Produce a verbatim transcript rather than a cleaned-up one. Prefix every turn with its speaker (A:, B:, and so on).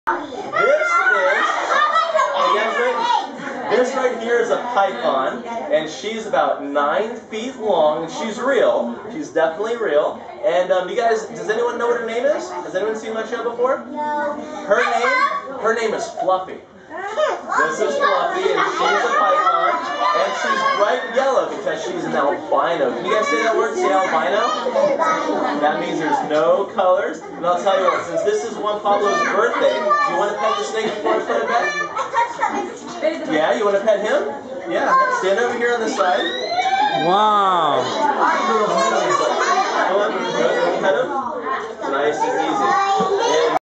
A: This is, oh, yeah, right. This right here is a python, and she's about nine feet long, and she's real. She's definitely real. And um, you guys, does anyone know what her name is? Has anyone seen my show before?
B: No.
A: Her name, her name is Fluffy. This is Fluffy, and she's a python, and she's bright yellow because she's an albino. Can you guys say that word? Say albino? That means there's no colors. And I'll tell you what, since this is Juan Pablo's birthday, do you want to pet the snake before I put it back? Yeah, you want to pet him? Yeah, stand over here on the side.
C: Wow.
A: Go on, pet him.